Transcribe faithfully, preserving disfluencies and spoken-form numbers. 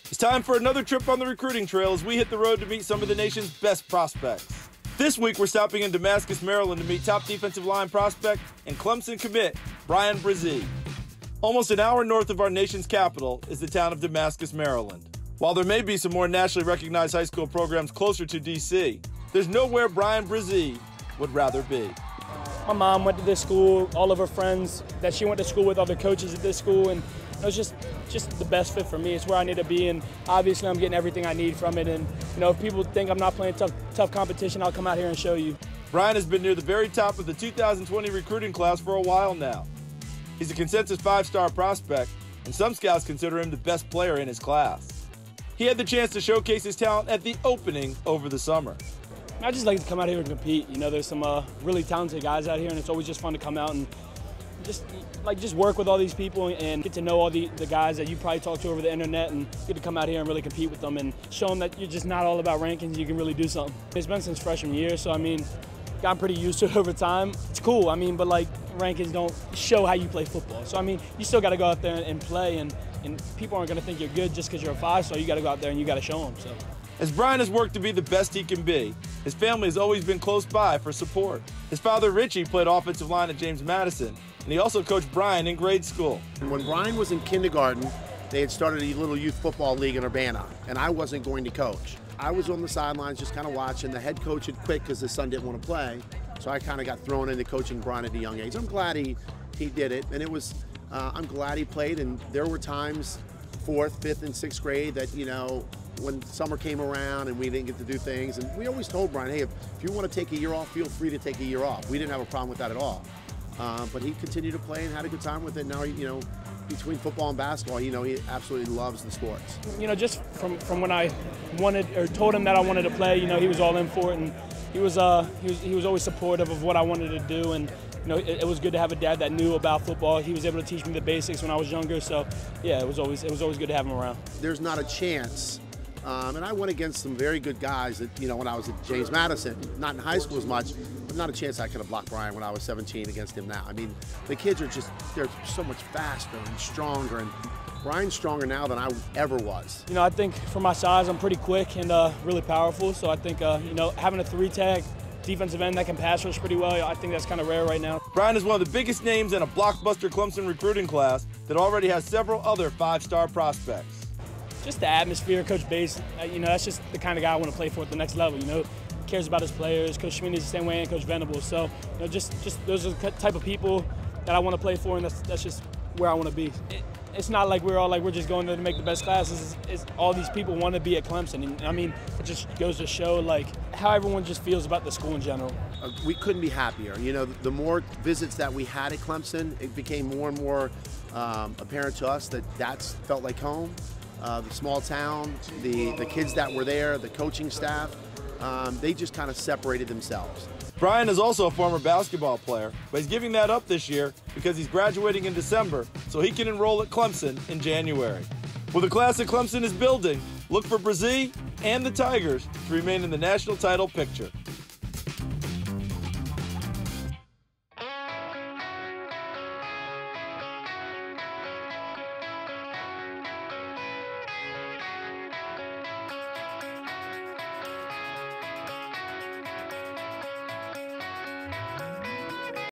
It's time for another trip on the recruiting trail as we hit the road to meet some of the nation's best prospects. This week, we're stopping in Damascus, Maryland to meet top defensive line prospect and Clemson commit, Bryan Bresee. Almost an hour north of our nation's capital is the town of Damascus, Maryland. While there may be some more nationally recognized high school programs closer to D C, there's nowhere Bryan Bresee would rather be. My mom went to this school, all of her friends that she went to school with, other coaches at this school, and it was just just the best fit for me. It's where I need to be, and obviously I'm getting everything I need from it. And you know, if people think I'm not playing tough tough competition, I'll come out here and show you. Bryan has been near the very top of the two thousand twenty recruiting class for a while now. He's a consensus five-star prospect, and some scouts consider him the best player in his class. He had the chance to showcase his talent at the opening over the summer. I just like to come out here and compete. You know, there's some uh, really talented guys out here, and it's always just fun to come out and just like just work with all these people and get to know all the, the guys that you probably talk to over the internet, and get to come out here and really compete with them and show them that you're just not all about rankings. You can really do something. It's been since freshman year, so I mean, gotten pretty used to it over time. It's cool, I mean, but like rankings don't show how you play football. So I mean, you still got to go out there and play, and, and people aren't going to think you're good just because you're a five, so you got to go out there and you got to show them. So. As Bryan has worked to be the best he can be, his family has always been close by for support. His father, Richie, played offensive line at James Madison, and he also coached Bryan in grade school. When Bryan was in kindergarten, they had started a little youth football league in Urbana, and I wasn't going to coach. I was on the sidelines just kind of watching. The head coach had quit because his son didn't want to play, so I kind of got thrown into coaching Bryan at a young age. I'm glad he, he did it, and it was, uh, I'm glad he played, and there were times, fourth, fifth, and sixth grade that, you know, when summer came around and we didn't get to do things, and we always told Bryan, hey, if, if you want to take a year off, feel free to take a year off. We didn't have a problem with that at all. Uh, but he continued to play and had a good time with it. Now, you know, between football and basketball, you know, he absolutely loves the sports. You know, just from, from when I wanted or told him that I wanted to play, you know, he was all in for it, and he was uh he was he was always supportive of what I wanted to do, and you know, it, it was good to have a dad that knew about football. He was able to teach me the basics when I was younger, so yeah, it was always it was always good to have him around. There's not a chance. Um, and I went against some very good guys that, you know, when I was at James Madison, not in high school as much, but not a chance I could have blocked Bryan when I was seventeen against him now. I mean, the kids are just, they're so much faster and stronger, and Bryan's stronger now than I ever was. You know, I think for my size, I'm pretty quick and uh, really powerful, so I think, uh, you know, having a three-tag defensive end that can pass rush pretty well, I think that's kind of rare right now. Bryan is one of the biggest names in a blockbuster Clemson recruiting class that already has several other five-star prospects. Just the atmosphere, Coach Bates, uh, you know, that's just the kind of guy I want to play for at the next level, you know. Cares about his players. Coach Schmid is the same way, and Coach Venables. So, you know, just, just those are the type of people that I want to play for, and that's, that's just where I want to be. It, it's not like we're all like, we're just going there to make the best classes. It's, it's, all these people want to be at Clemson, and I mean, it just goes to show, like, how everyone just feels about the school in general. Uh, we couldn't be happier. You know, the more visits that we had at Clemson, it became more and more um, apparent to us that that's felt like home. Uh, the small town, the, the kids that were there, the coaching staff, um, they just kind of separated themselves. Bryan is also a former basketball player, but he's giving that up this year because he's graduating in December so he can enroll at Clemson in January. With the class that Clemson is building, look for Bresee and the Tigers to remain in the national title picture.